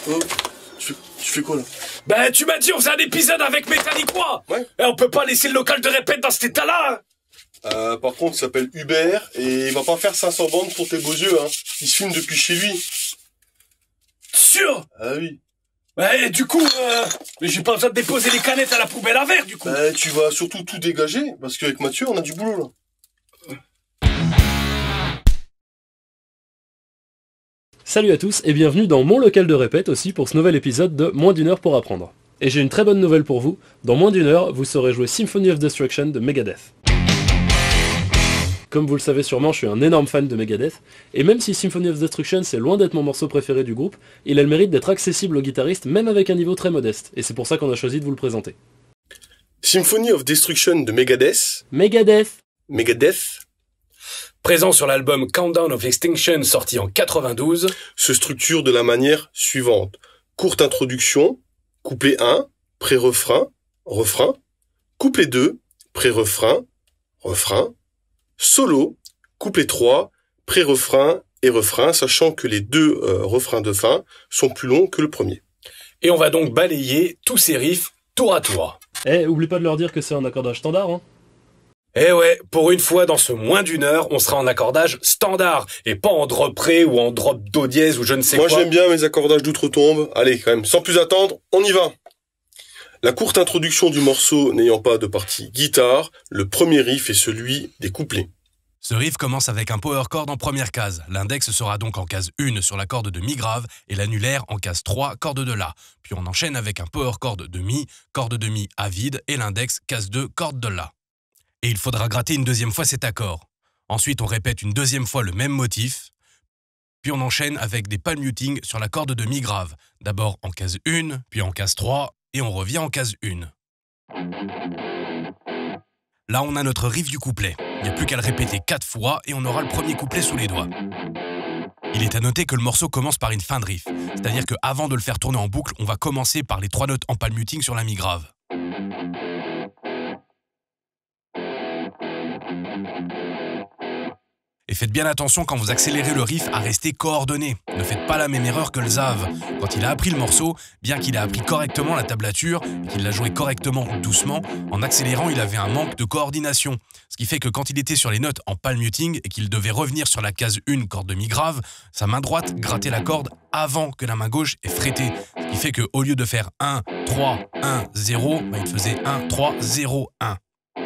Oh, tu fais quoi là? Ben, tu m'as dit on faisait un épisode avec Mécaniquement. Ouais. Et on peut pas laisser le local de répète dans cet état-là. Par contre, il s'appelle Hubert et il va pas faire 500 bandes pour tes beaux yeux, hein. Il se filme depuis chez lui. Sûr? Ah oui. Ouais, du coup, mais j'ai pas besoin de déposer les canettes à la poubelle à verre, du coup. Tu vas surtout tout dégager, parce qu'avec Mathieu, on a du boulot là. Salut à tous et bienvenue dans mon local de répète aussi pour ce nouvel épisode de Moins d'une heure pour apprendre. Et j'ai une très bonne nouvelle pour vous, dans moins d'une heure, vous saurez jouer Symphony of Destruction de Megadeth. Comme vous le savez sûrement, je suis un énorme fan de Megadeth, et même si Symphony of Destruction c'est loin d'être mon morceau préféré du groupe, il a le mérite d'être accessible aux guitaristes même avec un niveau très modeste, et c'est pour ça qu'on a choisi de vous le présenter. Symphony of Destruction de Megadeth. Megadeth Présent sur l'album Countdown of Extinction sorti en 92, Se structure de la manière suivante. Courte introduction, couplet 1, pré-refrain, refrain, couplet 2, pré-refrain, refrain, solo, couplet 3, pré-refrain et refrain, sachant que les deux refrains de fin sont plus longs que le premier. et on va donc balayer tous ces riffs tour à tour. Oublie pas de leur dire que c'est un accordage standard, hein. Eh ouais, pour une fois dans ce moins d'une heure, on sera en accordage standard, et pas en drop ré ou en drop do dièse ou je ne sais Moi quoi. j'aime bien mes accordages d'outre-tombe. Allez quand même, sans plus attendre, on y va. La courte introduction du morceau n'ayant pas de partie guitare, le premier riff est celui des couplets. Ce riff commence avec un power chord en première case. L'index sera donc en case 1 sur la corde de Mi grave et l'annulaire en case 3, corde de La. Puis on enchaîne avec un power chord de Mi, corde de Mi à vide et l'index case 2, corde de La. Et il faudra gratter une deuxième fois cet accord. Ensuite on répète une deuxième fois le même motif. Puis on enchaîne avec des palm muting sur la corde de Mi grave. D'abord en case 1, puis en case 3 et on revient en case 1. Là, on a notre riff du couplet. Il n'y a plus qu'à le répéter 4 fois et on aura le premier couplet sous les doigts. Il est à noter que le morceau commence par une fin de riff. C'est-à-dire qu'avant de le faire tourner en boucle, on va commencer par les 3 notes en palm muting sur la mi grave. Et faites bien attention quand vous accélérez le riff à rester coordonné. Ne faites pas la même erreur que le Zav. Quand il a appris le morceau, bien qu'il ait appris correctement la tablature et qu'il l'a joué correctement doucement, en accélérant, il avait un manque de coordination. Ce qui fait que quand il était sur les notes en palm muting et qu'il devait revenir sur la case 1, corde de mi grave, sa main droite grattait la corde avant que la main gauche ait frété. Ce qui fait qu'au lieu de faire 1, 3, 1, 0, il faisait 1, 3, 0, 1.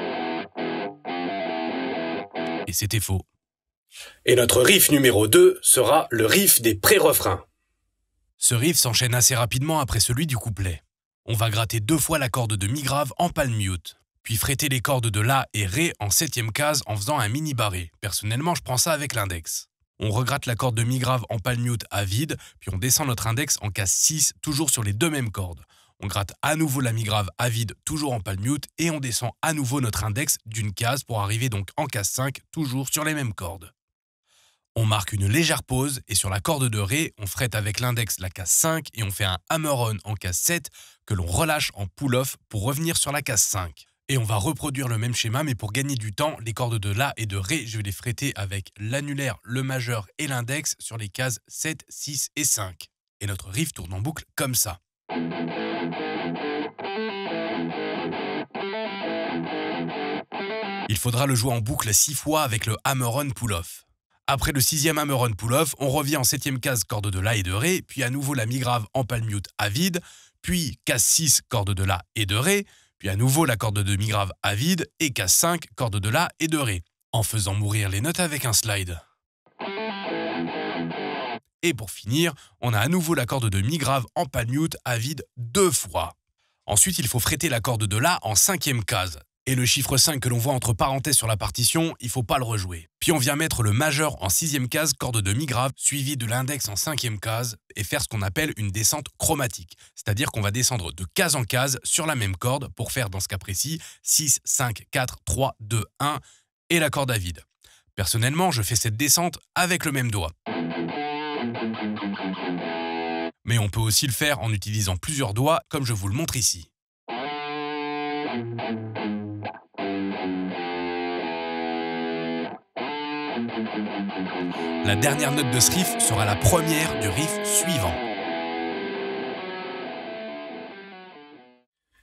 Et c'était faux. Et notre riff numéro 2 sera le riff des pré-refrains. Ce riff s'enchaîne assez rapidement après celui du couplet. On va gratter 2 fois la corde de mi grave en palm mute, puis fréter les cordes de La et Ré en 7e case en faisant un mini barré. Personnellement, je prends ça avec l'index. On regratte la corde de mi grave en palm mute à vide, puis on descend notre index en case 6, toujours sur les deux mêmes cordes. On gratte à nouveau la mi grave à vide, toujours en palm mute, et on descend à nouveau notre index d'une case pour arriver donc en case 5, toujours sur les mêmes cordes. On marque une légère pause et sur la corde de Ré, on frette avec l'index la case 5 et on fait un hammer-on en case 7 que l'on relâche en pull-off pour revenir sur la case 5. Et on va reproduire le même schéma mais pour gagner du temps, les cordes de La et de Ré, je vais les fretter avec l'annulaire, le majeur et l'index sur les cases 7, 6 et 5. Et notre riff tourne en boucle comme ça. Il faudra le jouer en boucle 6 fois avec le hammer-on pull-off. Après le 6e hammer-on pull-off, on revient en 7e case corde de La et de Ré, puis à nouveau la mi grave en palm mute à vide, puis case 6 corde de La et de Ré, puis à nouveau la corde de mi grave à vide et case 5 corde de La et de Ré, en faisant mourir les notes avec un slide. Et pour finir, on a à nouveau la corde de mi grave en palm mute à vide 2 fois. Ensuite, il faut fretter la corde de La en 5e case. Et le chiffre 5 que l'on voit entre parenthèses sur la partition, il ne faut pas le rejouer. Puis on vient mettre le majeur en 6e case, corde de mi grave, suivi de l'index en 5e case, et faire ce qu'on appelle une descente chromatique. C'est-à-dire qu'on va descendre de case en case sur la même corde pour faire, dans ce cas précis, 6, 5, 4, 3, 2, 1 et la corde à vide. Personnellement, je fais cette descente avec le même doigt. Mais on peut aussi le faire en utilisant plusieurs doigts, comme je vous le montre ici. La dernière note de ce riff sera la première du riff suivant.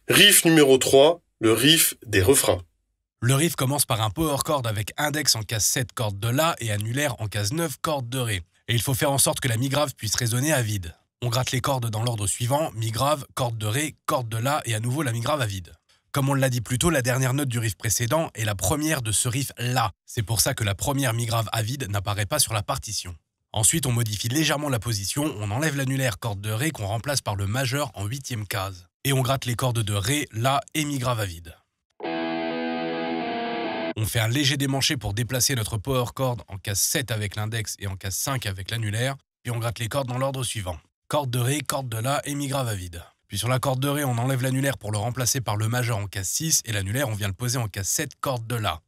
Riff numéro 3, le riff des refrains. Le riff commence par un power chord avec index en case 7 corde de La et annulaire en case 9 corde de Ré. Et il faut faire en sorte que la mi grave puisse résonner à vide. On gratte les cordes dans l'ordre suivant, mi grave, corde de Ré, corde de La et à nouveau la mi grave à vide. Comme on l'a dit plus tôt, la dernière note du riff précédent est la première de ce riff là. C'est pour ça que la première mi grave à vide n'apparaît pas sur la partition. Ensuite, on modifie légèrement la position, on enlève l'annulaire corde de Ré qu'on remplace par le majeur en 8e case. Et on gratte les cordes de Ré, La et mi grave à vide. On fait un léger démanché pour déplacer notre power chord en case 7 avec l'index et en case 5 avec l'annulaire, puis on gratte les cordes dans l'ordre suivant. Corde de Ré, corde de La et mi grave à vide. Puis sur la corde de Ré, on enlève l'annulaire pour le remplacer par le majeur en case 6 et l'annulaire, on vient le poser en case 7, corde de La.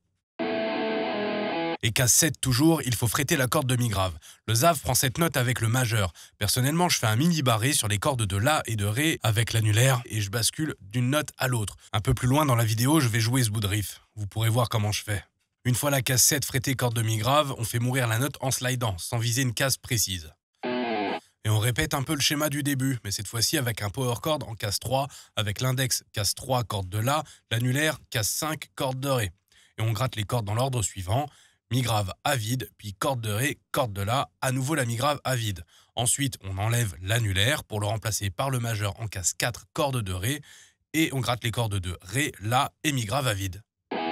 Et case 7 toujours, il faut fretter la corde de mi grave. Le Zav prend cette note avec le majeur. Personnellement, je fais un mini barré sur les cordes de La et de Ré avec l'annulaire et je bascule d'une note à l'autre. Un peu plus loin dans la vidéo, je vais jouer ce bout de riff. Vous pourrez voir comment je fais. Une fois la case 7 frettée corde de mi grave, on fait mourir la note en slidant, sans viser une case précise. Et on répète un peu le schéma du début, mais cette fois-ci avec un power chord en case 3, avec l'index case 3 corde de La, l'annulaire case 5 corde de Ré. Et on gratte les cordes dans l'ordre suivant. Mi grave à vide, puis corde de Ré, corde de La, à nouveau la mi grave à vide. Ensuite, on enlève l'annulaire pour le remplacer par le majeur en case 4, corde de Ré, et on gratte les cordes de Ré, La et mi grave à vide.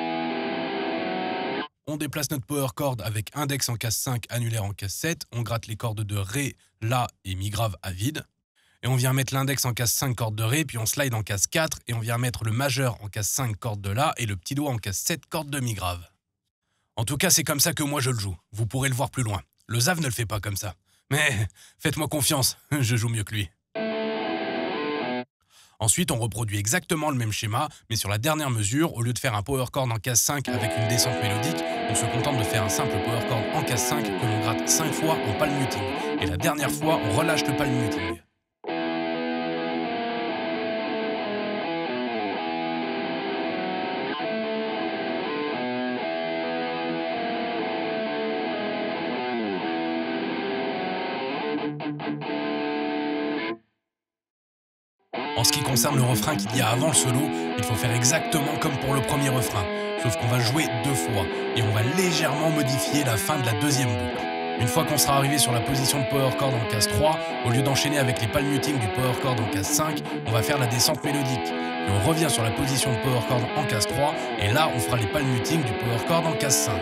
On déplace notre power chord avec index en case 5, annulaire en case 7, on gratte les cordes de Ré, La et mi grave à vide. Et on vient mettre l'index en case 5, corde de Ré, puis on slide en case 4, et on vient mettre le majeur en case 5, corde de La, et le petit doigt en case 7, corde de mi grave. En tout cas, c'est comme ça que moi je le joue. Vous pourrez le voir plus loin. Le Zav ne le fait pas comme ça. Mais faites-moi confiance, je joue mieux que lui. Ensuite, on reproduit exactement le même schéma, mais sur la dernière mesure, au lieu de faire un power chord en case 5 avec une descente mélodique, on se contente de faire un simple power chord en case 5 que l'on gratte 5 fois en palm muting. Et la dernière fois, on relâche le palm muting. En ce qui concerne le refrain qu'il y a avant le solo, il faut faire exactement comme pour le premier refrain, sauf qu'on va jouer 2 fois, et on va légèrement modifier la fin de la deuxième boucle. Une fois qu'on sera arrivé sur la position de power chord en case 3, au lieu d'enchaîner avec les palm muting du power chord en case 5, on va faire la descente mélodique. Et on revient sur la position de power chord en case 3, et là on fera les palm muting du power chord en case 5.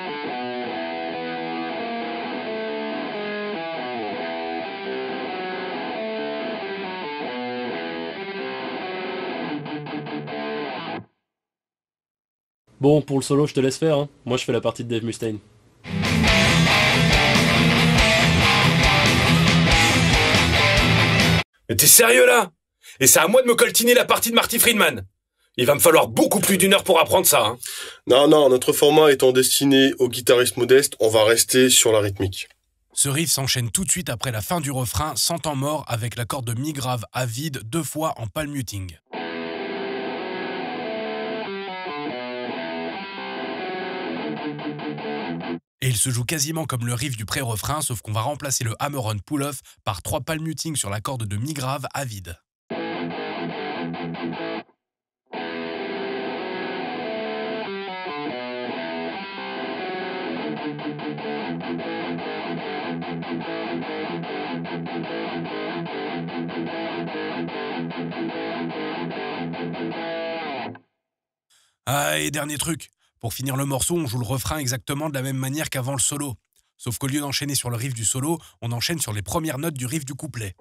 Bon, pour le solo, je te laisse faire, hein. Moi je fais la partie de Dave Mustaine. Mais t'es sérieux là? Et c'est à moi de me coltiner la partie de Marty Friedman. Il va me falloir beaucoup plus d'1 heure pour apprendre ça, hein. Non, notre format étant destiné aux guitaristes modestes, on va rester sur la rythmique. Ce riff s'enchaîne tout de suite après la fin du refrain, sans temps mort, avec la corde de mi grave à vide 2 fois en palm muting. Et il se joue quasiment comme le riff du pré-refrain, sauf qu'on va remplacer le hammer-on pull-off par 3 palm muting sur la corde de mi grave à vide. Ah, et dernier truc. Pour finir le morceau, on joue le refrain exactement de la même manière qu'avant le solo. Sauf qu'au lieu d'enchaîner sur le riff du solo, on enchaîne sur les premières notes du riff du couplet.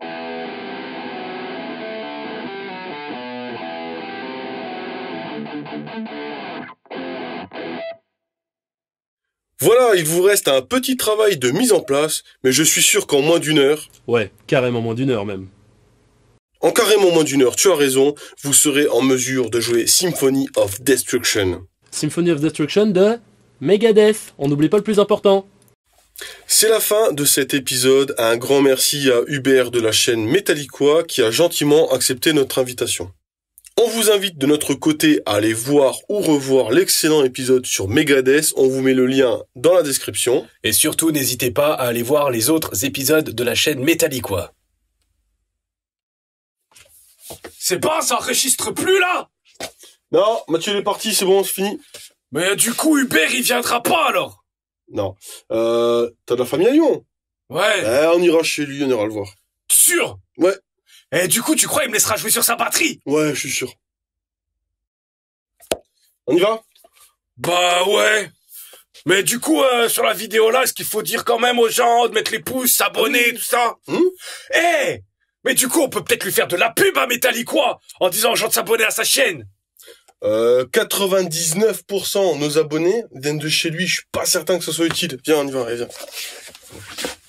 Voilà, il vous reste un petit travail de mise en place, mais je suis sûr qu'en moins d'1 heure... Ouais, carrément moins d'1 heure même. En carrément moins d'1 heure, tu as raison, vous serez en mesure de jouer Symphony of Destruction. Symphony of Destruction de Megadeth. On n'oublie pas le plus important. C'est la fin de cet épisode. Un grand merci à Hubert de la chaîne Metallica qui a gentiment accepté notre invitation. On vous invite de notre côté à aller voir ou revoir l'excellent épisode sur Megadeth. On vous met le lien dans la description. Et surtout, n'hésitez pas à aller voir les autres épisodes de la chaîne Metallica. C'est bon, ça enregistre plus là? Non, Mathieu il est parti, c'est bon, c'est fini. Mais du coup, Hubert, il viendra pas alors? Non. T'as de la famille à Lyon? Ouais. On ira chez lui, on ira le voir. Sûr? Ouais. Et du coup, tu crois il me laissera jouer sur sa batterie? Ouais, je suis sûr. On y va? Bah ouais. Mais du coup, sur la vidéo là, est-ce qu'il faut dire quand même aux gens de mettre les pouces, s'abonner, tout ça? Mais du coup, on peut peut-être lui faire de la pub à Metallica en disant aux gens de s'abonner à sa chaîne. 99% de nos abonnés viennent de chez lui, je suis pas certain que ce soit utile. Viens, on y va, allez, viens.